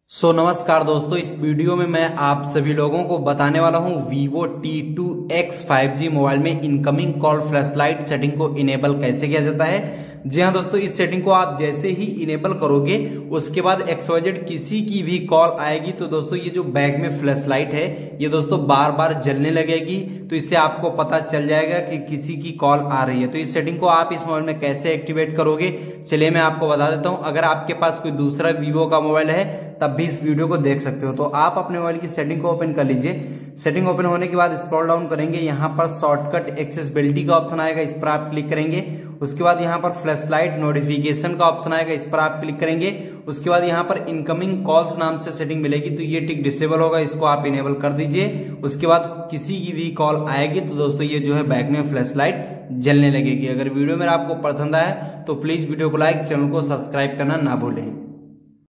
नमस्कार दोस्तों, इस वीडियो में मैं आप सभी लोगों को बताने वाला हूं Vivo T2X 5G मोबाइल में इनकमिंग कॉल फ्लैशलाइट सेटिंग को इनेबल कैसे किया जाता है। जी हाँ दोस्तों, इस सेटिंग को आप जैसे ही इनेबल करोगे उसके बाद XYZ किसी की भी कॉल आएगी तो दोस्तों ये जो बैक में फ्लैशलाइट है ये दोस्तों बार बार जलने लगेगी। तो इससे आपको पता चल जाएगा कि किसी की कॉल आ रही है। तो इस सेटिंग को आप इस मोबाइल में कैसे एक्टिवेट करोगे, चलिए मैं आपको बता देता हूं। अगर आपके पास कोई दूसरा Vivo का मोबाइल है तब भी इस वीडियो को देख सकते हो। तो आप अपने मोबाइल की सेटिंग को ओपन कर लीजिए। सेटिंग ओपन होने के बाद स्क्रॉल डाउन करेंगे, यहाँ पर शॉर्टकट एक्सेसिबिलिटी का ऑप्शन आएगा, इस पर आप क्लिक करेंगे। उसके बाद यहाँ पर फ्लैशलाइट नोटिफिकेशन का ऑप्शन आएगा, इस पर आप क्लिक करेंगे। उसके बाद यहाँ पर इनकमिंग कॉल्स नाम से सेटिंग मिलेगी, तो ये टिक डिसेबल होगा, इसको आप इनेबल कर दीजिए। उसके बाद किसी की भी कॉल आएगी तो दोस्तों ये जो है बैक में फ्लैशलाइट जलने लगेगी। अगर वीडियो मेरा आपको पसंद आया तो प्लीज वीडियो को लाइक, चैनल को सब्सक्राइब करना ना भूलें।